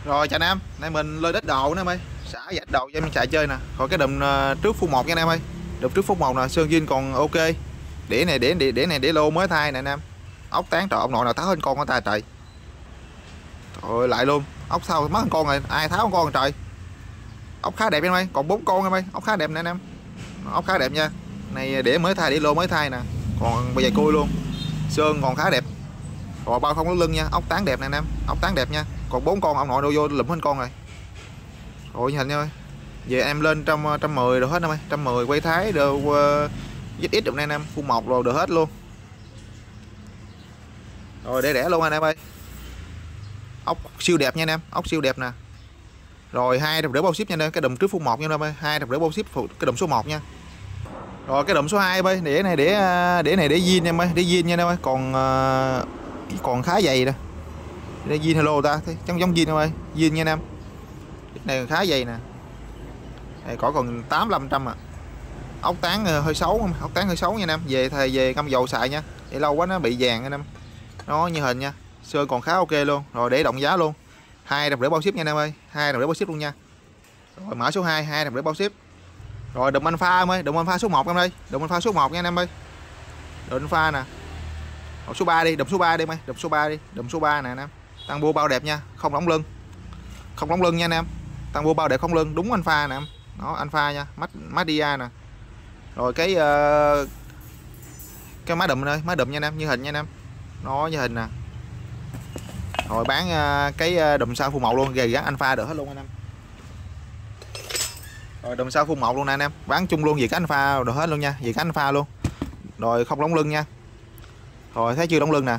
Rồi chào anh em, nay mình lên đít đồ nữa em ơi, xả dạch đồ cho em chạy chơi nè. Rồi cái đùm trước phút 1 nha anh em ơi. Đùm trước phút 1 nè, sơn zin còn ok. Đĩa này đĩa lô mới thay nè anh em. Ốc tán trời, ông nội nào tháo hơn con của ta trời. Rồi lại luôn, ốc sao mất con rồi, ai tháo con trời. Ốc khá đẹp em ơi, còn 4 con em ơi, ốc khá đẹp nè anh em. Ốc khá đẹp nha. Này đĩa mới thay, đĩa lô mới thay nè. Còn bây giờ cui luôn. Sơn còn khá đẹp. Rồi bao không có lưng nha, ốc tán đẹp nè anh em, ốc tán đẹp nha. Còn 4 con ông nội đâu vô lụm hết con rồi. Rồi hình ơi. Về em lên 110 rồi hết em ơi, 110 quay thái đồ ít ít được nè anh em, phun 1 rồi được hết luôn. Rồi để rẻ luôn anh em ơi. Ốc siêu đẹp nha anh em, ốc siêu đẹp nè. Rồi 250 bao ship nha anh em, cái đùm trước phun 1 nha anh em ơi, 250 bao ship cái đùm số 1 nha. Rồi cái đùm số 2 em ơi, đĩa này để zin em ơi, để zin nha anh em ơi, còn khá dày nè. Đây zin hello ta, giống zin em ơi, zin nha anh em. Cái này khá dày nè. Đây cỏ còn 8500 à. Ốc tán hơi xấu, ốc tán hơi xấu nha anh em, về ngâm dầu xài nha. Để lâu quá nó bị vàng anh em. Nó như hình nha. Sơn còn khá ok luôn. Rồi để động giá luôn. 250 bao ship nha anh em ơi, 250 bao ship luôn nha. Rồi mã số 2 250 bao ship. Rồi đùm alpha em ơi, đùm alpha số 1 em ơi, đùm alpha số 1 nha anh em ơi. Đùm alpha nè. Đùm số 3 đi, đùm số 3 đi em ơi, đùm số 3 đi, đùm số 3 nè anh em. Tăng bua bao đẹp nha, không đóng lưng. Không đóng lưng nha anh em. Tăng bua bao đẹp không lưng, đúng alpha nè em. Đó alpha nha, Madia nè. Rồi cái má đùm ơi, má đùm nha anh em, như hình nha anh em. Nó như hình nè. Rồi bán cái đùm sau phun 1 luôn, về gắn alpha được hết luôn anh em. Rồi đùm sau phun 1 luôn nè anh em, bán chung luôn về cái alpha được hết luôn nha, về cái alpha luôn. Rồi không đóng lưng nha. Rồi thấy chưa, đóng lưng nè.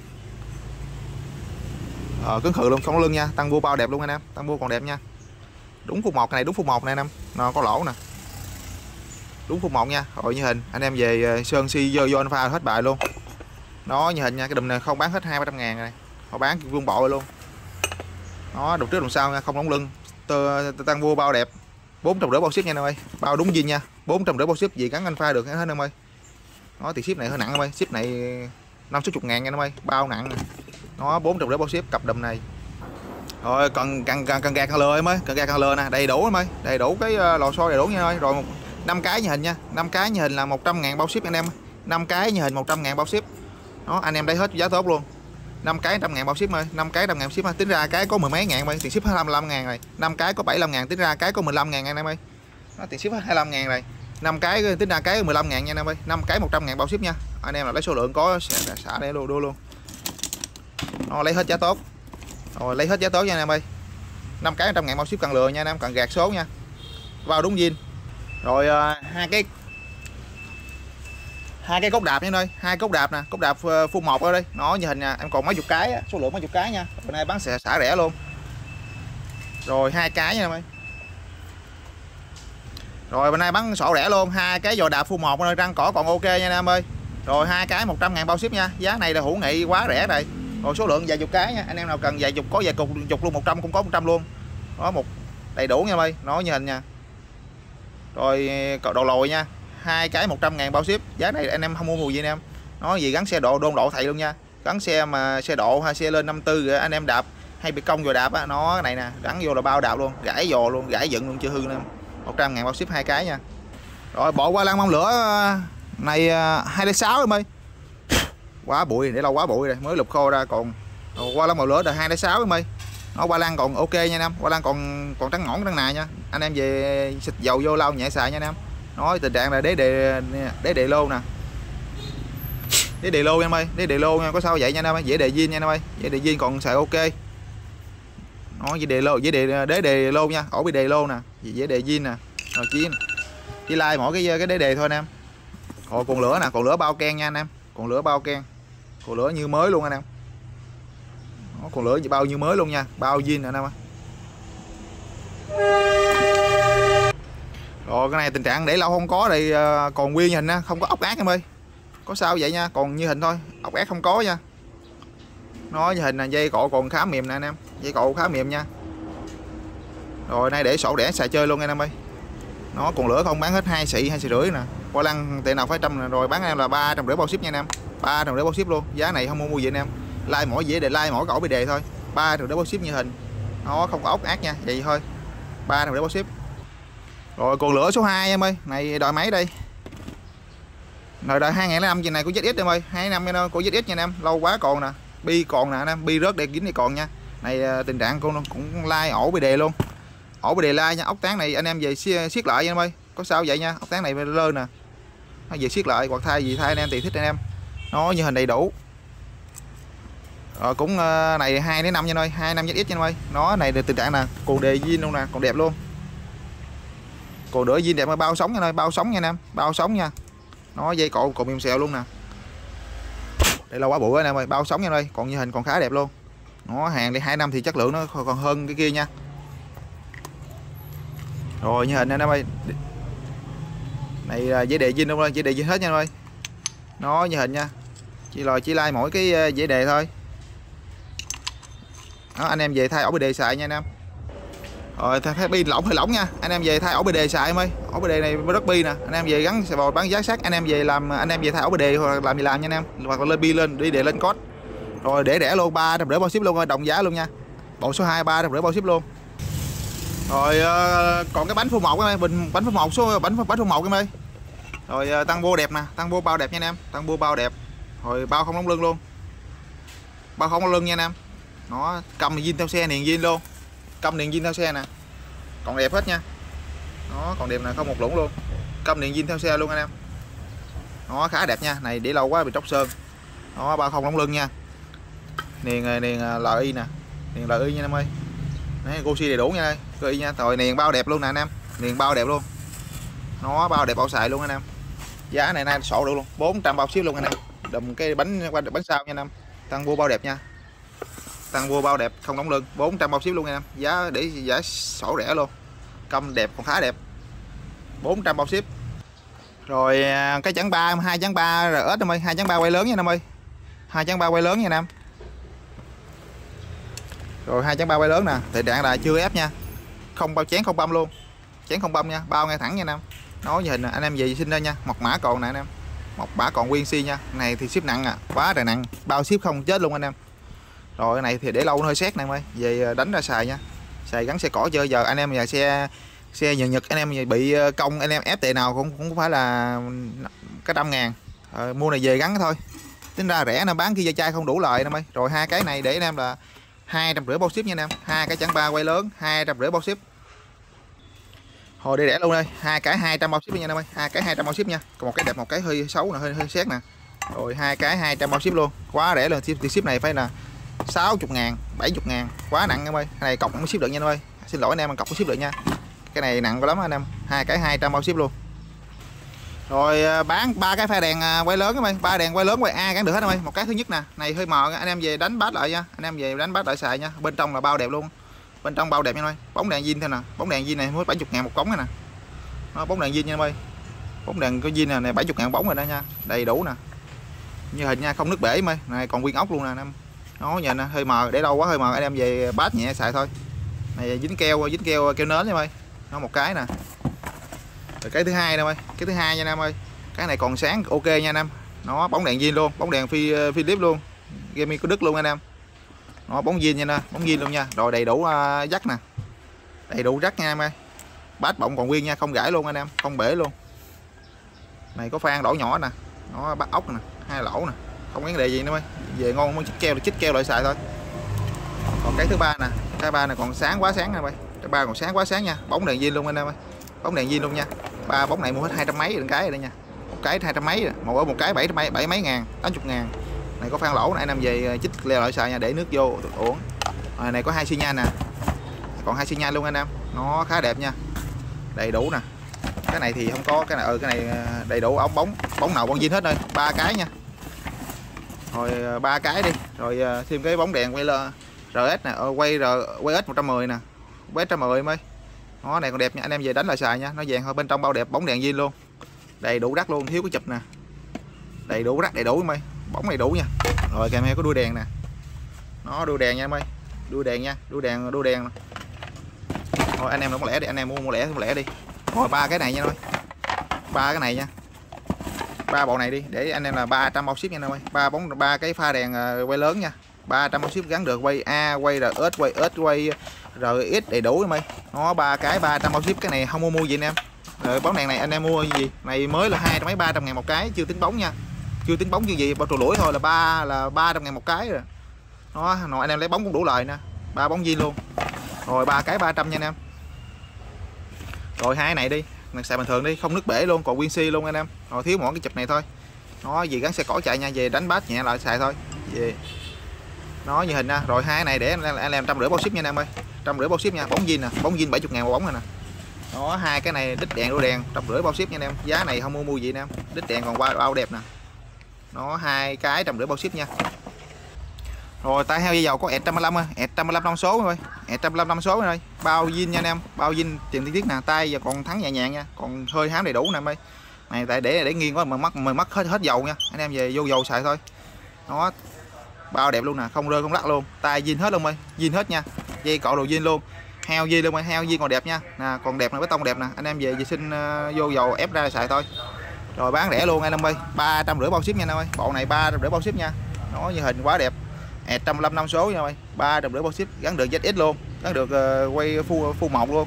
Cứng khự luôn, không có lưng nha, tăng bua bao đẹp luôn anh em, tăng bua còn đẹp nha. Đúng phút 1 này, đúng phút 1 nè anh em, nó có lỗ nè. Đúng phút 1 nha. Rồi như hình anh em về sơn si vô anh pha hết bài luôn. Nó như hình nha, cái đùm này không bán hết 200-300 ngàn này. Họ bán vương bộ luôn. Nó đục trước đằng sau nha, không đóng lưng. Tăng bua bao đẹp. 450 bao ship nha anh em ơi. Bao đúng zin nha. 450 bao ship gì gắn anh pha được hết anh em ơi. Nó thì ship này hơi nặng em ơi, ship này 50-60 ngàn nha anh em ơi, bao nặng nè. Nó 450 bao ship cặp đùm này. Rồi cần gạt càng lừa em ơi, cần gạt càng lừa nè, đầy đủ em ơi, đầy đủ cái lò xo đầy đủ nha ơi. Rồi 5 cái như hình nha, 5 cái như hình là 100 ngàn bao ship anh em. 5 cái như hình 100 ngàn bao ship. Đó anh em lấy hết giá tốt luôn. 5 cái 100 ngàn bao ship ơi, 5 cái 100 ngàn ship, tính ra cái có mười mấy ngàn ơi, tiền ship 25 ngàn này. 5 cái có 75 ngàn, tính ra cái có 15 ngàn anh em ơi. Nó tiền ship 25 ngàn này. 5 cái tính ra cái 15 ngàn nha anh em ơi. 5 cái 100 ngàn bao ship nha. Anh em là lấy số lượng có xả để đua luôn. Nó lấy hết giá tốt. Rồi lấy hết giá tốt nha anh em ơi. 5 cái 100 ngàn bao ship cần lừa nha anh em, cần gạt số nha. Vào đúng zin. Rồi hai cái cốt đạp nha anh ơi, 2 cốt đạp nè, cốt đạp phun 1 ở đây. Nó như hình nha, em còn mấy chục cái, số lượng mấy chục cái nha. Bên này bán xả rẻ luôn. Rồi 2 cái nha em ơi. Rồi bên này bán sổ rẻ luôn, 2 cái giò đạp phun 1 ơi, răng cỏ còn ok nha anh em ơi. Rồi 2 cái 100 ngàn bao ship nha. Giá này là hữu nghị quá rẻ rồi. Rồi số lượng vài chục cái nha, anh em nào cần vài chục có vài chục luôn, 100 cũng có 100 luôn. Đó một đầy đủ nha em ơi, nó như hình nha. Rồi đồ lồi nha, 2 cái 100 ngàn bao ship. Giá này anh em không mua mùi gì anh em. Nó gì gắn xe độ đôn độ thầy luôn nha. Gắn xe mà xe độ hay xe lên 54 rồi anh em đạp hay bị cong rồi đạp á, nó cái này nè, gắn vô là bao đạp luôn, gãy giò luôn, gãy dựng luôn chưa hư nè. 100 ngàn bao ship 2 cái nha. Rồi bộ qua lăng mâm lửa này 206 em ơi. Quá bụi, để lâu quá bụi rồi, mới lục khô ra còn qua lăng màu lửa đời 206 em ơi. Nó qua lăng còn ok nha anh em, qua lăng còn trắng ngõn trắng nà nha. Anh em về xịt dầu vô lau nhẹ xài nha anh em. Nói tình trạng là đế đề lô nè. Đế đề lô em ơi, đế đề lô nha, có sao vậy nha anh em ơi, dễ đề zin nha anh em ơi, dễ đề zin còn xài ok. Nó dễ đề lô, dễ đề lô nha, ổ bị đề lô nè, dễ đề zin nè. Rồi chỉ like mỗi cái đế đề thôi anh em. Rồi còn lửa nè, còn lửa bao ken nha anh em, còn lửa bao ken. Còn lửa như mới luôn anh em. Nó còn lửa bao như mới luôn nha, bao zin anh em ơi. Rồi cái này tình trạng để lâu không có thì còn nguyên hình nha, không có ốc ác em ơi. Có sao vậy nha, còn như hình thôi, ốc ác không có nha. Nó như hình là dây cộ còn khá mềm nè anh em, dây cộ khá mềm nha. Rồi nay để sổ đẻ xài chơi luôn anh em ơi. Nó còn lửa không, bán hết 2 xị 2 xị rưỡi nè. Qua lăng tiền nào phải trăm nè. Rồi bán em là 350 bao ship nha anh em, 350 bao ship luôn. Giá này không mua gì anh em, like mỗi dễ để like mỗi cậu bị đề thôi, 350 bao ship như hình. nó không có ốc ác nha, vậy thôi. 300 rưỡi bao ship. Rồi còn lửa số 2 em ơi, này đòi máy đây. Rồi đợi 2005 gì này của ZX em ơi, 25 của ZX nha anh em, lâu quá còn nè, bi còn nè anh em, bi rớt để kính này còn nha. Này tình trạng con cũng lai ổ bị đề luôn. Ổ bị đề lai nha, ốc tán này anh em về siết lại nha em ơi. Có sao vậy nha, ốc tán này lơ nè. Nó về siết lại hoặc thay gì thay anh em tùy thích anh em. Nó như hình đầy đủ. Rồi cũng này 2 đến 5 nha anh ơi, 25 ZX nha anh ơi. Nó này tình trạng nè, còn đề zin luôn nè, còn đẹp luôn. Còn đỡ zin đẹp mà bao sóng nha anh ơi, bao sóng nha anh em, bao sóng nha. Nó dây cộ còn mềm xèo luôn nè. Đây lâu quá bụi anh em ơi, bao sóng nha anh ơi, còn như hình còn khá đẹp luôn. Nó hàng đi 2 năm thì chất lượng nó còn hơn cái kia nha. Rồi như hình anh em ơi. Này là dây đề zin luôn ơi, dây đề zin hết nha anh ơi. Nó như hình nha. Chỉ like mỗi cái dây đề thôi. Đó, anh em về thay ổ BD xài nha anh em. Rồi thay pin lỏng hơi lỏng nha. Anh em về thay ổ BD xài em ơi. Ổ BD này rất bi nè. Anh em về gắn bò bán giá sắt, anh em về làm, anh em về thay ổ BD hoặc làm gì làm nha anh em. Hoặc là lên bi lên đi để lên code. Rồi để rẻ luôn, 350 bao ship luôn ơi, đồng giá luôn nha. Bộ số 2 350 bao ship luôn. Rồi còn cái bánh phô 1 em ơi, bánh phô 1 số bánh phô 1 em ơi. Rồi tăng bô đẹp nè, tăng bô bao đẹp nha anh em, tăng bô bao đẹp. Rồi bao không đóng lưng luôn. Bao không đóng lưng nha anh em. Nó cầm zin theo xe, niền zin luôn. Cầm niền zin theo xe nè. Còn đẹp hết nha. Nó còn đẹp nè, không một lũng luôn. Cầm niền zin theo xe luôn anh em. Nó khá đẹp nha. Này để lâu quá bị tróc sơn. Nó bao không đóng lưng nha. Niền LI nè. Niền LI nha anh em ơi. Đấy, Gosi đầy đủ nha đây. Cười nha. Rồi niền bao đẹp luôn nè anh em. Niền bao đẹp luôn. Nó bao đẹp bao xài luôn anh em. Giá này nay sổ được luôn. 400 bao ship luôn anh em. Đùm cái bánh sau nha anh em. Tăng bua bao đẹp nha. Tăng vua bao đẹp không đóng lưng, 400 bao ship luôn anh em. Giá để giá sổ rẻ luôn. Câm đẹp còn khá đẹp. 400 bao ship. Rồi cái chắn 3, 2 chắn 3 RS em ơi, 2 chắn 3 quay lớn nha anh em ơi. 2 chắn 3 quay lớn nha anh em. Rồi 2 chắn 3 quay lớn nè, thì trạng là chưa ép nha. Không bao chén không băm luôn. Chén không băm nha, bao ngay thẳng nha anh em. Nói về hình anh em về xin ra nha, mộc mã còn nè anh em. Mộc mã còn nguyên si nha. Này thì ship nặng à, quá trời nặng, bao ship không chết luôn anh em. Rồi cái này thì để lâu nó hơi xét nè em ơi, về đánh ra xài nha. Xài gắn xe cỏ chơi, giờ anh em nhà xe Nhật anh em bị công anh em ép tệ nào cũng phải là cái 100.000. Mua này về gắn thôi. Tính ra rẻ nó bán kia chai không đủ lời em ơi. Rồi hai cái này để anh em là 250 bao ship nha anh em. Hai cái chắn 3 quay lớn 250 bao ship. Hồi để rẻ luôn đây, hai cái 200 bao ship nha anh em ơi, hai cái 200 bao ship nha. Còn một cái đẹp một cái hơi xấu nè, hơi xét nè. Rồi hai cái 200 bao ship luôn, quá rẻ luôn. Ship này phải là 60.000, 70.000, quá nặng em ơi. Cái này cọc mới ship được nha anh ơi. Xin lỗi anh em, cọc mới ship được nha. Cái này nặng quá lắm anh em. Hai cái 200 bao ship luôn. Rồi bán ba cái pha đèn quay lớn em ơi, ba đèn quay lớn quay A gắn được hết em ơi. Một cái thứ nhất nè, này hơi mờ, anh em về đánh bát lại nha. Anh em về đánh bát lại xài nha. Bên trong là bao đẹp luôn. Bên trong bao đẹp nha anh ơi. Bóng đèn zin thôi nè, bóng đèn zin này mới 70.000 một bóng này nè. Nó bóng đèn zin nha em ơi. Bóng đèn có zin này 70.000 bóng rồi đó nha. Đầy đủ nè. Như hình nha, không nước bể em ơi. Này còn nguyên ốc luôn nè anh em. Nó nhìn hơi mờ, để lâu quá hơi mờ, anh em về bát nhẹ xài thôi. Này dính keo nến em ơi. Nó một cái nè. Rồi cái thứ hai nè em ơi, cái thứ hai nha anh em ơi. Cái này còn sáng ok nha anh em. Nó bóng đèn zin luôn, bóng đèn Philips luôn. Gaming có đứt luôn anh em. Nó bóng zin nha nè, bóng zin luôn nha. Rồi đầy đủ rắc nè. Đầy đủ rắc nha em ơi. Bát bọng còn nguyên nha, không gãy luôn anh em, không bể luôn. Này có phan lỗ nhỏ nè. Nó bắt ốc nè, 2 lỗ nè. Không vấn đề gì nữa ơi. Về ngon muốn chích keo lại xài thôi. Còn cái thứ ba nè, cái ba này còn sáng quá sáng nè ơi. Cái ba còn sáng quá sáng nha, bóng đèn zin luôn anh em ơi. Bóng đèn zin luôn nha. Ba bóng này mua hết 200 mấy một cái rồi đây nha. Một cái 200 mấy, một cái 7 mấy ngàn, 80.000. Này có phan lỗ này, anh em về chích leo lại xài nha, để nước vô uống. Rồi này có 2 xi nhan nè. Còn 2 xi nhan luôn anh em. Nó khá đẹp nha. Đầy đủ nè. Cái này thì không có, cái này cái này đầy đủ ống bóng nào bóng zin hết rồi, 3 cái nha. Rồi 3 cái đi. Rồi thêm cái bóng đèn quay RS nè, quay S 110 nè. S 110 em ơi. Nó này còn đẹp nha, anh em về đánh lại xài nha, nó vàng thôi, bên trong bao đẹp, bóng đèn zin luôn. Đầy đủ rắc luôn, thiếu cái chụp nè. Đầy đủ rắc, đầy đủ em ơi. Bóng đầy đủ nha. Rồi kèm theo có đuôi đèn nè. Nó đuôi đèn nha em ơi. Đuôi đèn nha, đuôi đèn. Thôi anh em nó lẻ đi, anh em mua lẻ đi. Rồi 3 cái này nha thôi. 3 cái này nha. 3 bộ này đi để anh em là 300 bao ship nha anh ơi. 3 cái pha đèn quay lớn nha. 300 bao ship gắn được quay A, quay RS, quay S, quay RX đầy đủ em ơi. Nó 3 cái 300 bao ship, cái này không mua gì anh em. Rồi bóng đèn này anh em mua gì? Này mới là 300 ngàn một cái, chưa tính bóng nha. Chưa tính bóng như gì, bao trụ lũi thôi là 300 ngàn một cái rồi. Nó anh em lấy bóng cũng đủ lời nè. 3 bóng zin luôn. Rồi 3 cái 300 nha anh em. Rồi hai này đi, này xài bình thường đi, không nước bể luôn, còn nguyên si luôn anh em. Rồi thiếu mỗi cái chụp này thôi. Nó gì gắn xe cỏ chạy nha, về đánh bát nhẹ lại xài thôi. Về. Nó như hình nha. Rồi hai này để anh làm 150 bao ship nha anh em ơi. 150 bao ship nha, bóng zin nè, bóng zin 70 ngàn một bóng rồi nè. Đó, hai cái này đít đèn đua đèn 150 bao ship nha anh em. Giá này không mua gì anh em. Đít đèn còn bao đẹp nè. Nó hai cái 150 bao ship nha. Rồi tay heo dây dầu có S135 ơi, S135 5 số thôi. S135 5 số thôi. Bao zin nha anh em, bao zin tiền tiết nè, tay giờ còn thắng nhẹ nhàng nha, còn hơi hám đầy đủ nè em ơi. Này tại để nghiêng quá mà mất hết dầu nha. Anh em về vô dầu xài thôi. Nó bao đẹp luôn nè, không rơi không lắc luôn. Tay zin hết luôn ơi, zin hết nha. Dây cọ đồ zin luôn. Heo zin luôn ơi, heo zin còn đẹp nha. Nè, còn đẹp nè, bê tông đẹp nè. Anh em về vệ sinh vô dầu ép ra xài thôi. Rồi bán rẻ luôn anh em ơi, 350 bao ship nha anh em ơi. Bộ này 350 bao ship nha. Nó như hình quá đẹp. S155 5 số nha ơi, 350 bao ship, gắn được ZX luôn, gắn được quay full 1 luôn.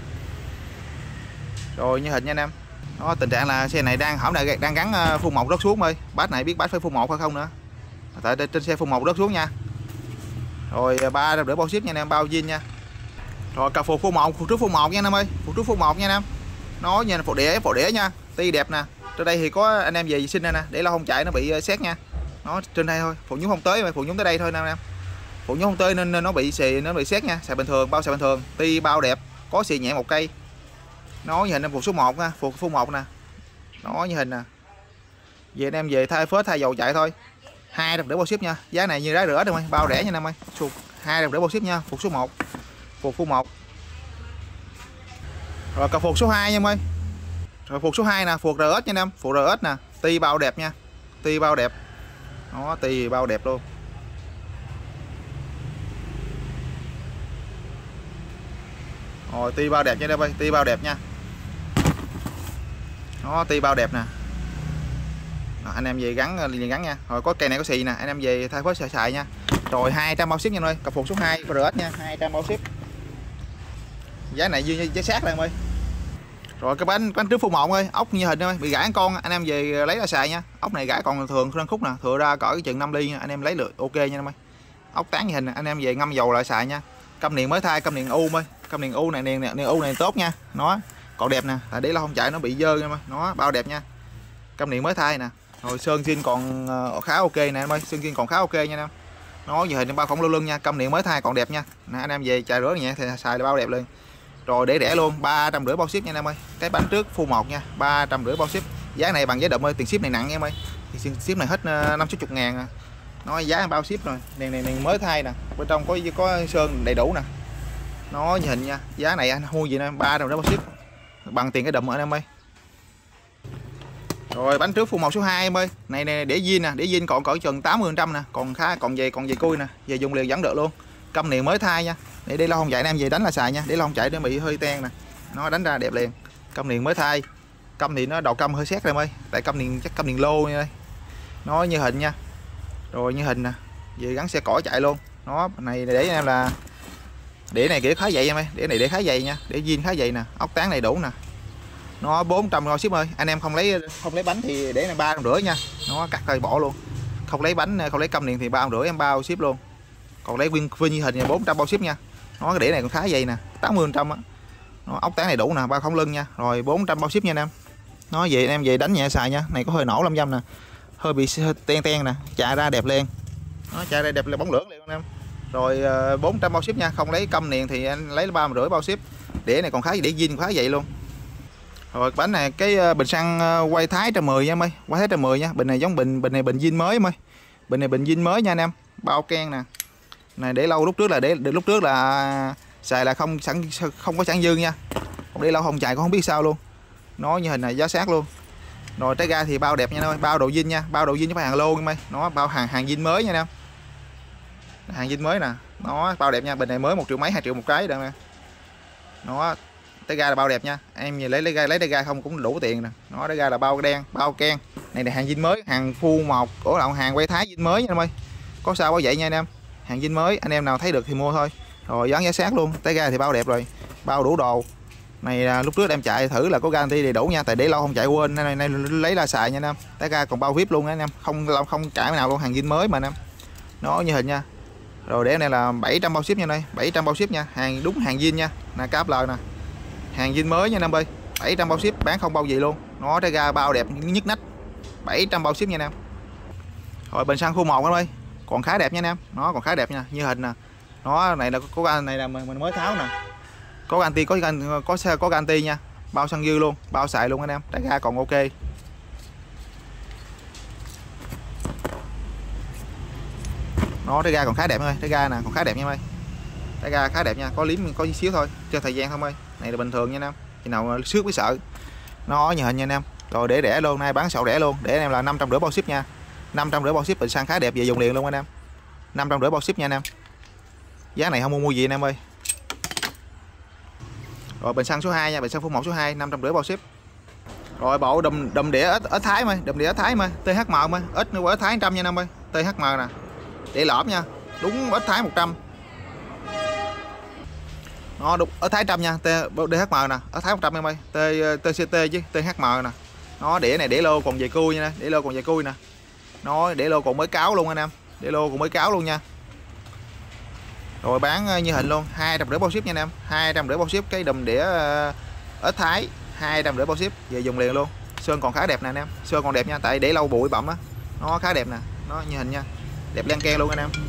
Rồi như hình nha anh em. Nó tình trạng là xe này hỏng này đang gắn full 1 rớt xuống ơi. Bát này biết bát phải full 1 hay không nữa. Tại trên xe full 1 rớt xuống nha. Rồi 350 bao ship nha anh em, bao zin nha. Rồi cà phục full 1, phục trước full 1 nha anh em ơi, phục trước full 1 nha anh em. Nó nha, phụ đĩa nha, ti đẹp nè. Trên đây thì có anh em về vệ sinh nè, để lâu không chạy nó bị xét nha. Nó trên đây thôi, phụ nhúng không tới mà phụ nhúng tới đây thôi nè anh em. Phụ nhúng không tới nên nó bị xét nha, xài bình thường, bao xài bình thường, ti bao đẹp, có xì nhẹ một cây. Nó như hình em phục số 1 nha, phục full 1 nè. Nó như hình nè. Về anh em về thay phết thay dầu chạy thôi. 250 bao ship nha, giá này như đá rửa thôi, bao rẻ nha anh em ơi. 250 bao ship nha, phục số 1. Phục full 1. Rồi cà phục số 2 nha em ơi. Rồi phục số 2 nè, phục RS nha anh em, phục RS nè, ti bao đẹp nha. Ti bao đẹp. Nó ti bao đẹp luôn. Rồi ti bao đẹp nha anh em ơi, ti bao đẹp nha. Nó ti bao đẹp nè. Đó, anh em về gắn nha. Rồi có cây này có xì nè, anh em về thay phết xài nha. Rồi 200 bao ship nha anh ơi, cà phục số 2 RS nha, 200 bao ship. Giá này như giá sát đây em ơi. Rồi cái bánh trước full 1 ơi, ốc như hình ơi, bị gãy con anh em về lấy ra xài nha. Ốc này gãy còn thường răng khúc nè, thừa ra cỡ chừng 5 ly nha, anh em lấy được ok nha em ơi. Ốc tán như hình anh em về ngâm dầu lại xài nha. Câm niền mới thay, câm niền U ơi. Câm niền U này, niền U này tốt nha. Nó còn đẹp nè, tại để lâu không chạy nó bị dơ nha em. Nó bao đẹp nha. Câm niền mới thay nè. Rồi sơn zin còn khá ok nè em ơi, sơn zin còn khá ok nha anh em. Nó như hình bao khổng lưng nha, câm niền mới thay còn đẹp nha. Nè anh em về chạy rửa nhẹ thì xài là bao đẹp luôn. Rồi để rẻ luôn, 350 bao ship nha anh em ơi. Cái bánh trước full 1 nha, 350 bao ship. Giá này bằng giá đậm ơi, tiền ship này nặng nha em ơi. Tiền ship này hết 50 ngàn à. Nó giá bao ship rồi. Đèn mới thay nè, bên trong có sơn đầy đủ nè. Nó như hình nha. Giá này anh mua gì nè, 350 bao ship. Bằng tiền cái đậm anh em ơi. Rồi bánh trước full 1 số 2 em ơi. Này để zin nè, để zin còn cỡ chừng 80% nè, còn về cui nè, về dùng liền vẫn được luôn. Câm niền mới thay nha. Để lâu không chạy anh em về đánh là xài nha, để lâu không chạy nó bị hơi ten nè. Nó đánh ra đẹp liền. Câm niền mới thay. Câm niền nó đầu câm hơi xét em ơi, tại câm niền chắc câm niền lô nha đây. Nó như hình nha. Rồi như hình nè, về gắn xe cỏ chạy luôn. Nó này để anh em là để này kiểu khá dày em ơi, để này để khá dày nha, để zin khá dày nè, ốc tán đầy đủ nè. Nó 400 bao ship ơi, anh em không lấy bánh thì để là 350 nha. Nó cắt thôi bỏ luôn. Không lấy bánh, không lấy câm niền thì 350 em bao ship luôn. Còn lấy viên như hình 400 bao ship nha. Nó cái đĩa này còn khá dày nè, 80% á. Nó ốc tán đầy đủ nè, bao không lưng nha. Rồi 400 bao ship nha anh em. Nó về anh em về đánh nhẹ xài nha. Này có hơi nổ 500 nè. Hơi bị ten nè, chạy ra đẹp lên. Nó chạy ra đẹp là bóng lưỡng liền anh em. Rồi 400 bao ship nha, không lấy câm niền thì anh lấy 350 bao ship. Đĩa này còn khá đĩa zin khá vậy luôn. Rồi bánh này cái bình xăng quay Thái 110 nha em ơi, quay Thái 110 nha. Bình này giống bình này bình zin mới em ơi. Bình này bình zin mới nha anh em. Bao ken nè. Này để lâu lúc trước là xài là không có sẵn dư nha. Không để lâu không chạy cũng không biết sao luôn. Nó như hình này giá sát luôn. Rồi trái ga thì bao đẹp nha anh ơi, bao độ zin nha, bao độ zin chứ phải hàng lô em ơi. Nó bao hàng zin mới nha anh em. Hàng zin mới nè. Nó bao đẹp nha, bình này mới 1 triệu mấy 2 triệu một cái đây nè. Nó tay ga là bao đẹp nha, em nhìn lấy tay ga không cũng đủ tiền nè. Nó tay ga là bao đen, bao ken. Này là hàng zin mới, hàng full 1 của hàng quay Thái zin mới nha em ơi. Có sao bao vậy nha anh em. hàng zin mới, anh em nào thấy được thì mua thôi. Rồi dán giá sát luôn, tay ga thì bao đẹp rồi, bao đủ đồ. Này lúc trước em chạy thử là có guarantee đầy đủ nha, tại để lâu không chạy quên này lấy ra xài nha anh em. Tay ga còn bao vip luôn á anh em, không cãi nào luôn, hàng zin mới mà anh em. Nó như hình nha. Rồi để này là 700 bao ship nha đây, 700 bao ship nha, hàng đúng hàng zin nha. Nè cáp lời nè. Hàng zin mới nha anh em ơi. 700 bao ship, bán không bao gì luôn. Nó tay ga bao đẹp nhức nách. 700 bao ship nha anh em. Rồi bình xăng khu 1 anh ơi. Còn khá đẹp nha anh em. Nó còn khá đẹp nha, như hình nè. Nó này là có này là mình mới tháo nè. Có garanti, có garanti nha. Bao xăng dư luôn, bao xài luôn anh em. Tay ga còn ok. Nó tay ga còn khá đẹp ơi, tay ga nè còn khá đẹp nha em ơi. Tay ga khá đẹp nha, có liếm có xíu thôi, cho thời gian thôi ơi. Này là bình thường nha anh em. Khi nào xước mới sợ. Nó như hình nha anh em. Rồi để rẻ luôn, nay bán sậu rẻ luôn. Để anh em là 550 bao ship nha. 550 bao ship, bình xăng khá đẹp, về dùng liền luôn anh em. 550 bao ship nha anh em. Giá này không mua gì anh em ơi. Rồi bình xăng số 2 nha, bình xăng phun 1 số 2, 550 bao ship. Rồi bộ đùm đĩa ếch Thái mà, đùm đĩa ếch Thái mà, THM mà, ếch nữa ếch Thái 100 nha anh em ơi. THM nè. Để lõm nha. Đúng ếch Thái 100. Nó đúng ếch Thái 100 nha, THM nè, ếch Thái 100 em ơi. TCT chứ, THM nè. Nó đĩa này để lô còn về cui nha, để lô còn về cui nè. Nó để lô còn mới cáo luôn anh em. Để lô còn mới cáo luôn nha. Rồi bán như hình luôn, 250 bao ship nha anh em. 250 bao ship cái đùm đĩa ếch Thái, 250 bao ship về dùng liền luôn. Sơn còn khá đẹp nè anh em, sơn còn đẹp nha, tại để lâu bụi bặm á. Nó khá đẹp nè, nó như hình nha. Đẹp len keng luôn anh em.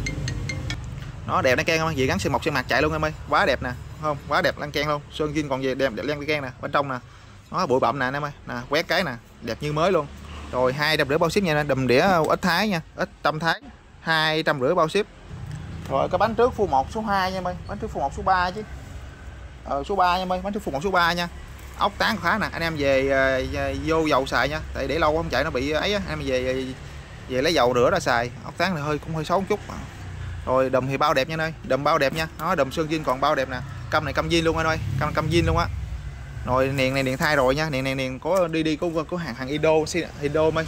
Nó đẹp len keng không? Gì gắn sơn mộc sơn mặt chạy luôn em ơi. Quá đẹp nè, không? Quá đẹp len keng luôn. Sơn zin còn gì đẹp len keng nè, bên trong nè. Nó bụi bặm nè anh em ơi. Nè, quét cái nè, đẹp như mới luôn. Rồi 250 bao ship nha, đùm đĩa ếch Thái nha, ếch Tâm Thái. 250 bao ship. Rồi cái bánh trước phu 1 số 2 nha em ơi, bánh trước phu 1 số 3 chứ. Số 3 nha em ơi, bánh trước phu 1 số 3 nha. Ốc tán khá nè, anh em về vô dầu xài nha, tại để lâu không chạy nó bị ấy á, anh em về lấy dầu rửa ra xài. Ốc tán này cũng hơi xấu một chút. Rồi đùm thì bao đẹp nha anh ơi, đùm bao đẹp nha. Nó đùm sơn zin còn bao đẹp nè. Căm này căm zin luôn anh ơi, căm zin luôn á. Rồi niền này niền thay rồi nha, niền có đi có hàng Indo ơi.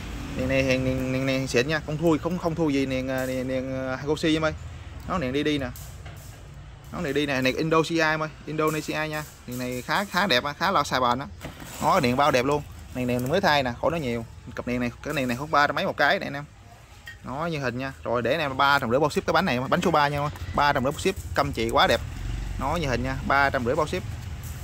Niền này xịn nha, không thui gì niền Hagoshi em ơi. Nó niền đi nè. Nó này đi nè, niền Indonesia em ơi, Indonesia nha. Niền này khá đẹp, khá là xài bền đó. Nó niền bao đẹp luôn. Niền mới thay nè, khỏi nó nhiều. Cặp niền này, cái niền này không 300 mấy một cái này anh em. Nó như hình nha. Rồi để anh em 350 bao ship cái bánh này, bánh số 3 nha. 350 bao ship, căm chị quá đẹp. Nó như hình nha, 350 bao ship.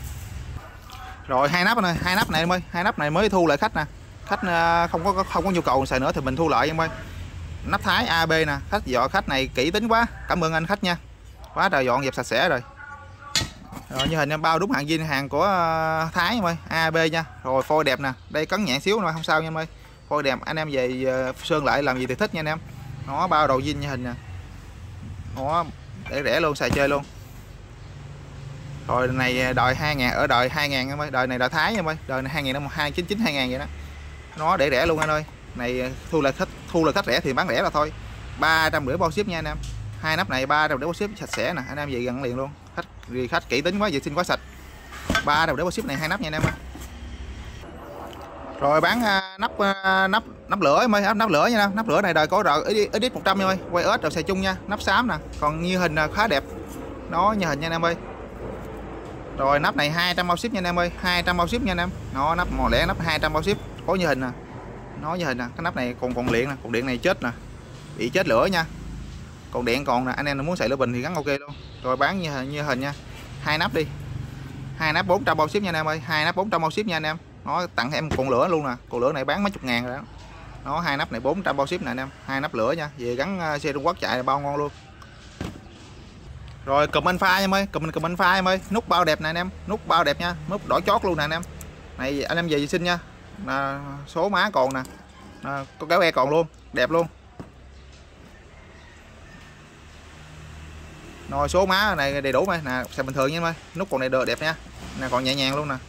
Rồi hai nắp này, hai nắp này em ơi, hai nắp này mới thu lại khách nè. Khách không có nhu cầu xài nữa thì mình thu lại em ơi. Nắp Thái AB nè, khách dọn khách này kỹ tính quá. Cảm ơn anh khách nha. Quá trời dọn dẹp sạch sẽ rồi. Rồi như hình em bao đúng hàng zin, hàng của Thái em ơi, AB nha. Rồi phôi đẹp nè, đây cấn nhẹ xíu nữa không sao nha em ơi. Phôi đẹp, anh em về sơn lại làm gì thì thích nha anh em. Nó bao đầu zin như hình nè. Nó để rẻ luôn, xài chơi luôn. Rồi này đời 2000, ở đời 2000 em ơi, đời này đời Thái em ơi, đời này 2000 năm 299 2000 vậy đó. Nó để rẻ luôn anh ơi. Này thu là khách rẻ thì bán rẻ là thôi. 350 bao ship nha anh em. Hai nắp này 350 bao ship sạch sẽ nè, anh em về gần liền luôn. Khách kỹ tính quá, vệ sinh quá sạch. 350 bao ship này, hai nắp nha anh em. Rồi bán nắp lửa em ơi, nắp lửa nha. Nắp lửa này đời có RX 100 em ơi, quay ếch rồi xài chung nha. Nắp xám nè, còn như hình khá đẹp. Nó như hình nha anh em ơi. Rồi nắp này 200 bao ship nha anh em ơi, 200 bao ship nha anh em. Nó nắp màu lẻ, nắp 200 bao ship, có như hình nè. Nó như hình nè, cái nắp này còn điện nè, còn điện này chết nè. Bị chết lửa nha. Còn điện còn nè, anh em muốn xài lửa bình thì gắn ok luôn. Rồi bán như hình nha. Hai nắp đi. Hai nắp 400 bao ship nha anh em ơi, hai nắp 400 bao ship nha anh em. Nó tặng em cuộn lửa luôn nè, cuộn lửa này bán mấy chục ngàn rồi đó. Nó hai nắp này 400 bao ship nè anh em, hai nắp lửa nha, về gắn xe Trung Quốc chạy bao ngon luôn. Rồi cùm anh pha em ơi, cùm anh pha em ơi, nút bao đẹp nè anh em, nút bao đẹp nha, nút đỏ chót luôn nè anh em. Này anh em về vệ sinh nha. Số má còn nè. Có kéo e còn luôn, đẹp luôn. Rồi số má này đầy đủ mày nè, xài bình thường nha em ơi. Nút còn này đẹp nha. Nè còn nhẹ nhàng luôn nè.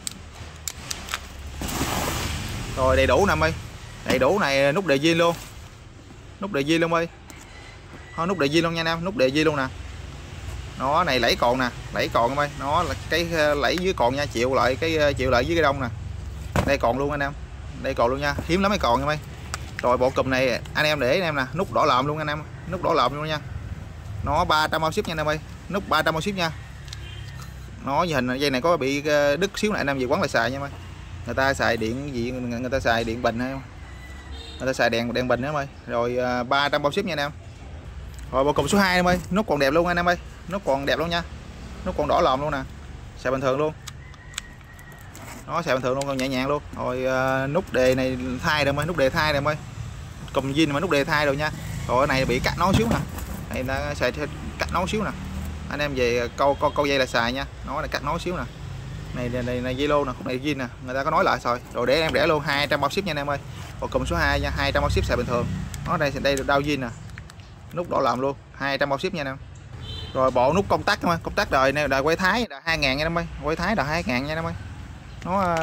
Rồi đầy đủ nè em ơi. Đầy đủ này nút đề zin luôn. Nút đề zin luôn ơi. Thôi nút đề zin luôn nha anh em, nút đề zin luôn nè. Nó này lẫy còn nè, lẫy còn em ơi. Nó là cái lẫy dưới còn nha, chịu lại dưới cái đông nè. Đây còn luôn anh em. Đây còn luôn nha, hiếm lắm mới còn em ơi. Rồi bộ cùm này anh em để anh em nè, nút đỏ lợm luôn anh em, nút đỏ lợm luôn nha. Nó 300 bao ship nha anh em ơi, nút 300 bao ship nha. Nó như hình dây này có bị đứt xíu này anh em về quấn lại xài nha em ơi. Người ta xài điện gì, người ta xài điện bình hay không, người ta xài đèn bình nữa em ơi. Rồi 300 bao ship nha anh em. Rồi bộ cục số 2 em ơi, nút còn đẹp luôn anh em ơi, nút còn đẹp luôn nha, nút còn đỏ lòm luôn nè, xài bình thường luôn. Nó xài bình thường luôn, còn nhẹ nhàng luôn. Rồi nút đề này thay rồi em ơi, nút đề thay rồi em ơi, cùm zin mà nút đề thay rồi nha. Rồi cái này bị cắt nối xíu nè, này ta xài cắt nối xíu nè, anh em về câu dây là xài nha. Nó là cắt nối xíu nè, này dây lô nè, khúc này zin nè, người ta có nói lại rồi. Rồi để em rẻ luôn 200 bao ship nha anh em ơi. Bộ cùm số 2 nha, 200 bao ship xài bình thường. Nó đây đau zin nè, nút đỏ làm luôn, 200 bao ship nha anh em. Rồi bộ nút công tắc em ơi, công tắc đời này đời quay thái là 2.000 nha anh em ơi, quay thái là 2.000 nha anh em ơi. Nó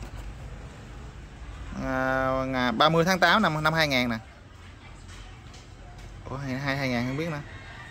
30 tháng 8 năm 2000 nè. Ủa 2.000 không biết nữa.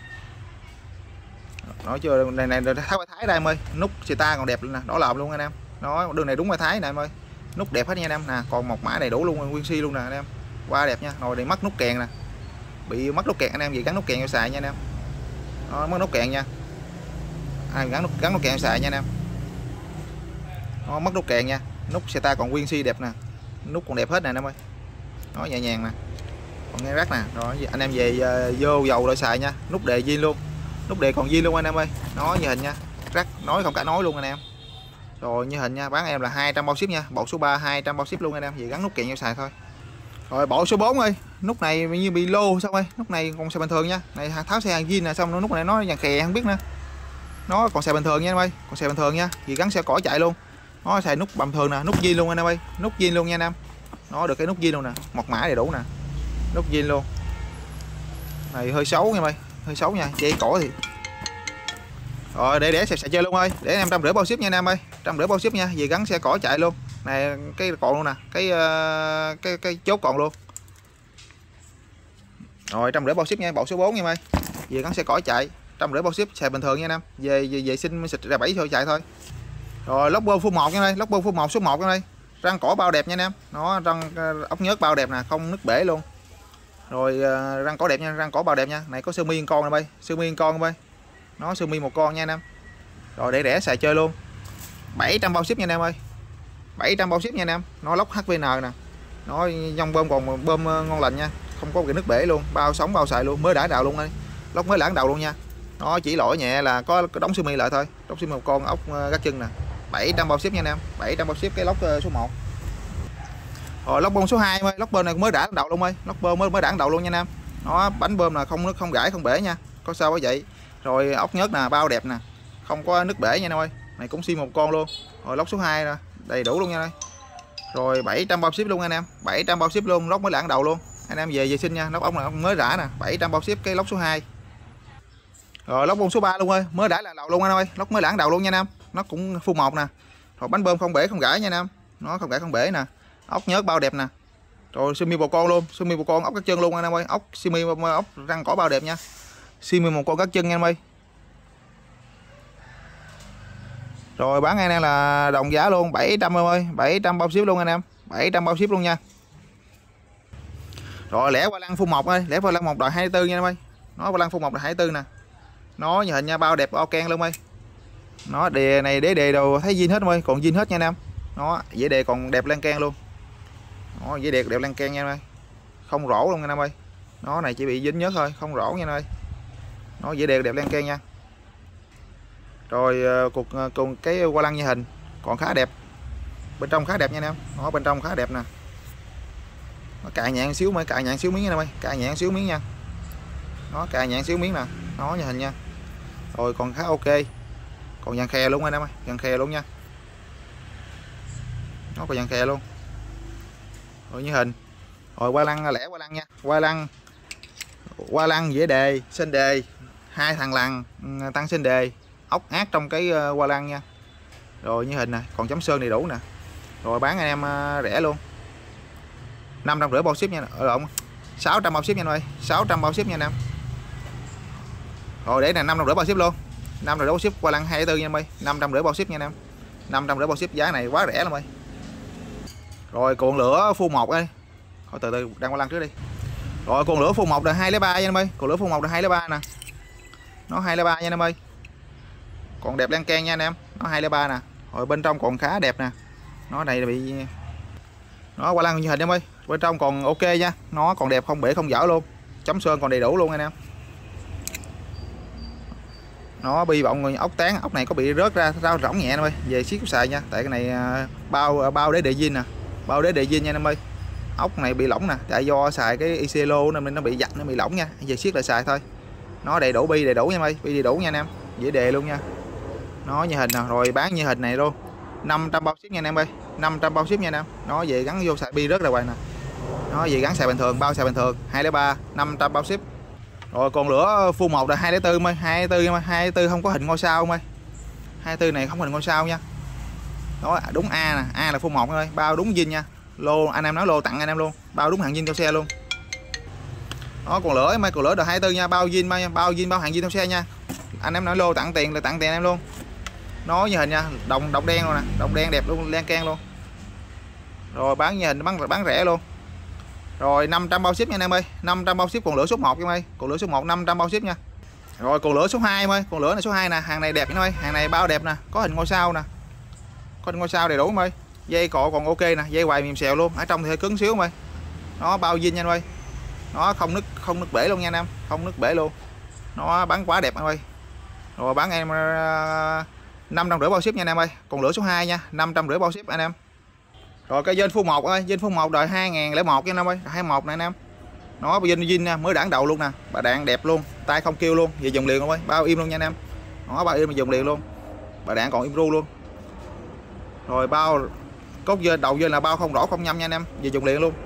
Nói chưa, này tháo quay thái đây em ơi, nút ta còn đẹp luôn nè, đỏ lòm luôn anh em. Nó đường này đúng quay thái nè em ơi, nút đẹp hết nha anh em nè, còn một mã đầy đủ luôn, nguyên si luôn nè anh em, qua đẹp nha. Rồi để mất nút kèn nè, bị mất nút kèn anh em gì gắn nút kèn vô xài nha anh em. Nó mất nút kèn nha, gắn nút kèn xài nha anh em. Nó mất nút kèn nha, nút ta còn nguyên si đẹp nè, nút còn đẹp hết nè anh em ơi. Nó nhẹ nhàng nè, còn nghe rắc nè. Rồi anh em về vô dầu lại xài nha, nút đề zin luôn, nút đề còn zin luôn anh em ơi. Nó như hình nha, rắc nói không cả nói luôn anh em. Rồi như hình nha, bán em là 200 bao ship nha. Bộ số 3 200 bao ship luôn anh em, về gắn nút kèn vô xài thôi. Rồi bộ số 4 ơi, nút này như bị lô xong ơi, nút này còn xài bình thường nha. Này tháo xe hàng zin nè, xong nút này nó vàng khè không biết nữa. Nó còn xài bình thường nha anh ơi, còn xài bình thường nha, vì gắn xe cỏ chạy luôn. Nó xài nút bình thường nè, nút zin luôn anh em ơi, nút zin luôn nha anh em. Nó được cái nút zin luôn nè, một mã đầy đủ nè, nút zin luôn. Này hơi xấu nha ơi, hơi xấu nha, dây cổ thì. Rồi để xài chơi luôn ơi, để em 150 bao ship nha anh em ơi, 150 bao ship nha, về gắn xe cỏ chạy luôn. Này cái còn luôn nè, cái chốt còn luôn. Rồi 150 bao ship nha, bộ số 4 nha em ơi, về gắn xe cỏ chạy, 150 bao ship xài bình thường nha anh em. Về xin xịt ra 7 thôi chạy thôi. Rồi lốc bơm phun 1 nha đây, lốc bơm phun 1 số 1 nha đây, răng cỏ bao đẹp nha anh em. Nó răng ốc nhớt bao đẹp nè, không nứt bể luôn. Rồi răng cỏ đẹp nha, răng cỏ bao đẹp nha. Này có sơ mi con nè bay, sơ mi con bay, nó sơ mi một con nha anh em. Rồi để rẻ xài chơi luôn, 700 bao ship nha anh em ơi, 700 bao ship nha anh em. Nó lốc HVN nè, nó dòng bơm còn bơm ngon lành nha, không có cái nước bể luôn, bao sống bao xài luôn, mới đã đào luôn đây, lốc mới lãng đầu luôn nha. Nó chỉ lỗi nhẹ là có đóng sơ mi lại thôi, đóng sơ mi một con ốc gác chân nè. 700 bao ship nha anh em, 700 bao ship cái lốc số 1. Rồi lốc bơm số 2 ơi, lốc bơm này mới đã đầu luôn ơi, lốc bơm mới đã đầu luôn nha anh em. Nó bánh bơm là không nước không gãy không bể nha, có sao vậy. Rồi ốc nhớt nè, bao đẹp nè, không có nước bể nha anh em ơi. Này cũng xi một con luôn. Rồi lốc số 2 nè, đầy đủ luôn nha đây. Rồi 700 bao ship luôn anh em, 700 bao ship luôn, lốc mới lãng đầu luôn. Anh em về xin nha, lốc ốc này mới rã nè, 700 bao ship cái lốc số 2. Rồi lốc bơm số 3 luôn ơi, mới đã là đầu luôn anh em ơi, lốc mới lãng đầu luôn nha anh em. Nó cũng phun 1 nè. Rồi bánh bơm không bể không gãy nha anh em. Nó không gãy không bể nè. Ốc nhớt bao đẹp nè. Rồi sumi bồ con luôn, sumi bồ con ốc các chân luôn anh em ơi, ốc sumi ốc răng cỏ bao đẹp nha. Sumi một con các chân nha anh em ơi. Rồi bán anh em là đồng giá luôn, 700 em ơi, 700 bao ship luôn anh em, 700 bao ship luôn nha. Rồi lẻ qua lăng phun 1 ơi, lẻ qua lăng 1 đời 24 nha em ơi. Nó qua lăng phun 1 đời 24 nè. Nó như hình nha, bao đẹp bao ken luôn ơi. Nó đề này để đề đồ thấy zin hết em ơi, còn zin hết nha anh em. Nó dễ đề còn đẹp lan can luôn. Nó dễ đẹp lan can nha anh ơi. Không rỗ luôn anh em ơi. Nó này chỉ bị dính nhớt thôi, không rỗ nha anh ơi. Nó dễ đề đẹp lan can nha. Rồi cùng cái qua lăng như hình còn khá đẹp. Bên trong khá đẹp nha anh em. Nó bên trong khá đẹp nè. Nó cài nhạn xíu mới, cài nhạn xíu miếng nha anh em ơi, cài nhạn xíu miếng nha. Nó cài nhạn xíu miếng nè, nó như hình nha. Rồi còn khá ok. Còn dàn khe luôn anh em ơi, dàn khe luôn nha. Nó còn dàn khe luôn. Rồi như hình. Rồi qua lăng lẻ qua lăng nha. Qua lăng dễ đề, sinh đề, 2 thằng lằn tăng sinh đề, ốc ác trong cái qua lăng nha. Rồi như hình nè, còn chấm sơn đầy đủ nè. Rồi bán anh em rẻ luôn. 550 bao ship nha, lộn 600 bao ship nha anh ơi, 600 bao ship nha anh em. Rồi để này 550 bao ship luôn. 550 bao ship qua lăng 24 nha em ơi, 550 bao ship nha anh em. 550 bao ship, giá này quá rẻ lắm ơi. Rồi cuộn lửa phun 1 ơi. Thôi từ đang qua lăng trước đi. Rồi cuộn lửa phun 1 đời 203 nha em ơi, cuộn lửa phun 1 đời 203 nè. nó 203 nha anh em ơi. Còn đẹp lan can nha anh em, nó 203 nè. Rồi bên trong còn khá đẹp nè. Nó này bị nó qua lăng như hình em ơi, bên trong còn ok nha, nó còn đẹp không bể không dở luôn, chấm sơn còn đầy đủ luôn anh em. Nó bi bọng ốc tán, ốc này có bị rớt ra rau rỗng nhẹ em ơi, về siết xài nha, tại cái này bao để đệ zin nè, bao để đệ zin nha anh em ơi. Ốc này bị lỏng nè, tại do xài cái ICLO nên nó bị dặn, nó bị lỏng nha, về siết lại xài thôi. Nó đầy đủ bi đầy đủ nha em ơi, bi đầy đủ nha anh em, dễ đề luôn nha. Nó như hình nè, rồi bán như hình này luôn, 500 bao ship nha anh em ơi, 500 bao ship nha anh em. Nó về gắn vô xài bi rớt ra ngoài nè, nó về gắn xài bình thường, bao xài bình thường 203, 500 bao ship. Rồi còn lửa full 1 là 204 ơi, 204 204 không có hình ngôi sao ơi, 24 này không có hình ngôi sao nha. Đó đúng A nè, A là full 1 ơi, bao đúng zin nha. Lô anh em nói lô tặng anh em luôn, bao đúng hàng zin theo xe luôn. Đó còn lửa mấy, còn lửa được 24 nha, bao zin bao hàng zin theo xe nha. Anh em nói lô tặng tiền là tặng tiền em luôn. Nó như hình nha, đồng đen luôn nè, đồng đen đẹp luôn, lan can luôn. Rồi bán như hình bán rẻ luôn. Rồi 500 bao ship nha anh em ơi, 500 bao ship. Còn lửa số 1 em ơi, còn lửa số 1 500 bao ship nha. Rồi còn lửa số 2 em ơi, còn lửa này số 2 nè, hàng này đẹp anh ơi, hàng này bao đẹp nè, có hình ngôi sao nè. Có hình ngôi sao đầy đủ em ơi. Dây cọ còn ok nè, dây hoài mềm xèo luôn, ở trong thì hơi cứng xíu em ơi. Nó bao zin nha anh ơi. Nó không nứt bể luôn nha anh em, không nứt bể luôn. Nó bán quá đẹp anh ơi. Rồi bán em 550 bao ship nha anh em ơi. Còn lửa số 2 nha, 550 bao ship anh em. Rồi cái dên full 1 ơi, dên full 1 đời 2001 nha anh em ơi, 21 này anh em. Nó dên zin nha, mới đảng đầu luôn nè, bà đạn đẹp luôn, tay không kêu luôn, về dùng liền luôn ơi, bao im luôn nha anh em. Nó bao im mà dùng liền luôn. Bà đạn còn im ru luôn. Rồi bao cốt dên đầu dên là bao không đỏ không nhâm nha anh em, về dùng liền luôn.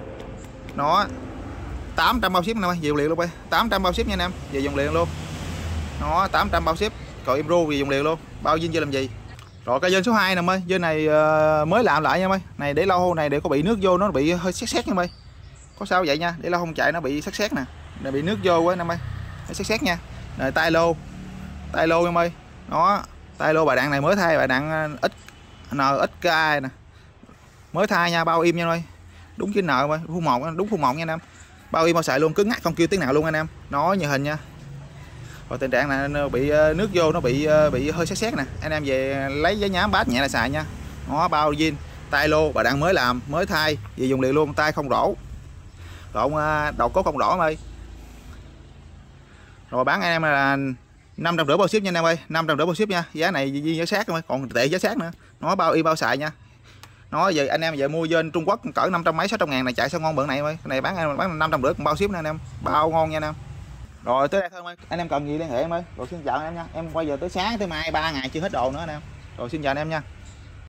Nó 800 bao ship anh em ơi, về dùng liền luôn ơi, 800 bao ship nha anh em, về dùng liền luôn. Nó 800 bao ship, còn im ru về dùng liền luôn, bao zin chưa làm gì. Rồi cái dên số 2 nè em ơi, dên này mới làm lại nha em ơi. Này để lâu này để có bị nước vô nó bị hơi sét nha em ơi. Có sao vậy nha, để lâu không chạy nó bị sét nè. Này bị nước vô quá anh em ơi. Nó sét nha. Này tay lô em ơi. Nó tay lô bà đạn này mới thay, bà đạn XK nè. Mới thay nha, bao im nha em ơi. Đúng 9N em ơi, full 1 đúng full 1 nha anh em. Bao im bao xài luôn, cứng ngắt không kêu tiếng nào luôn anh em. Nó như hình nha. Rồi tình trạng này nó bị nước vô, nó bị hơi sét nè, anh em về lấy giấy nhám bát nhẹ là xài nha. Nó bao zin, tay lô bà đạn mới làm mới thay, về dùng liền luôn, tay không đổ, đầu cốt không đổ em ơi. Rồi bán anh em là 550 bao ship nha anh em ơi, 550 bao ship nha, giá này giá sát em ơi, còn tệ giá sát nữa. Nó bao y bao xài nha. Nó về anh em giờ mua trên Trung Quốc cỡ 500 mấy 600 ngàn này chạy sao ngon bữa này em ơi. Cái này bán 550 còn bao ship nữa anh em, bao ngon nha anh em. Rồi tới đây thôi anh em cần gì liên hệ em ơi. Rồi xin chào anh em nha, em quay giờ tới sáng tới mai 3 ngày chưa hết đồ nữa anh em. Rồi xin chào anh em nha.